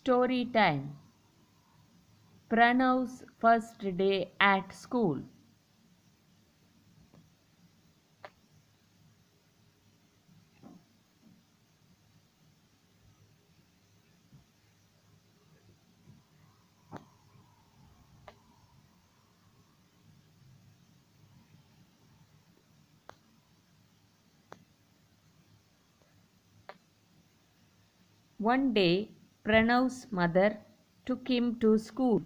Story time. Pranav's first day at school. One day, Pranav's mother took him to school.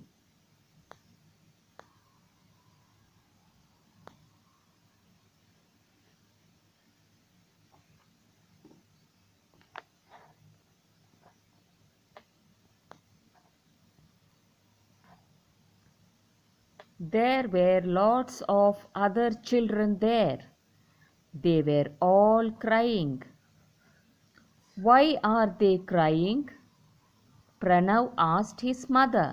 There were lots of other children there. They were all crying. Why are they crying? Pranav asked his mother.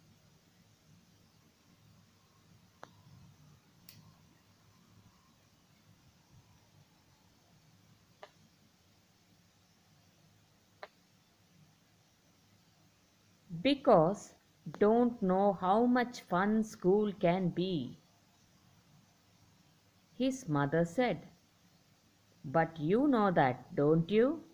Because don't know how much fun school can be, his mother said. But you know that, don't you?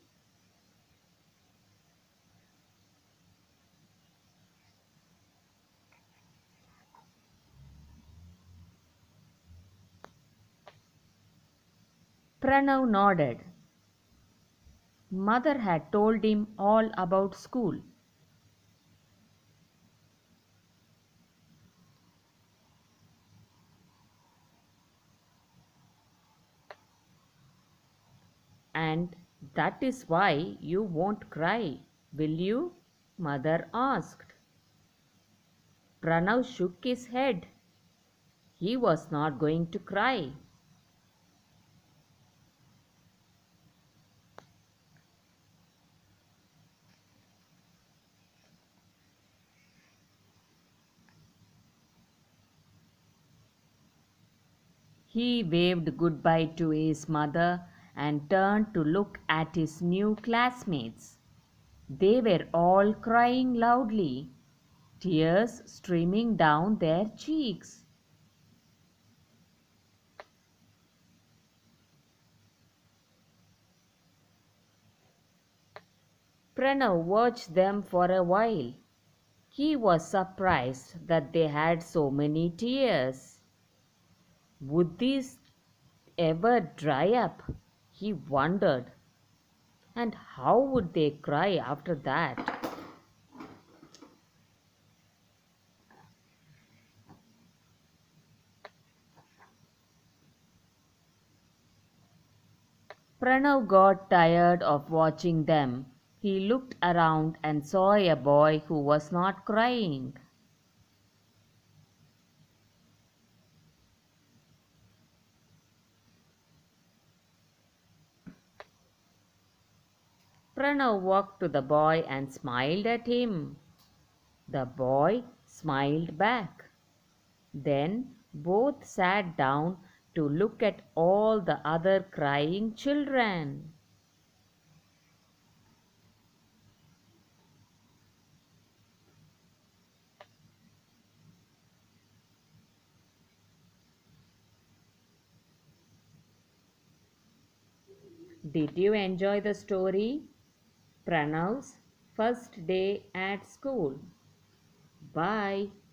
Pranav nodded. Mother had told him all about school. And that is why you won't cry, will you? Mother asked. Pranav shook his head. He was not going to cry. He waved goodbye to his mother and turned to look at his new classmates. They were all crying loudly, tears streaming down their cheeks. Pranav watched them for a while. He was surprised that they had so many tears. Would these ever dry up? He wondered. And how would they cry after that? Pranav got tired of watching them. He looked around and saw a boy who was not crying. Pranav walked to the boy and smiled at him. The boy smiled back. Then both sat down to look at all the other crying children. Did you enjoy the story? Pranav's first day at school. Bye.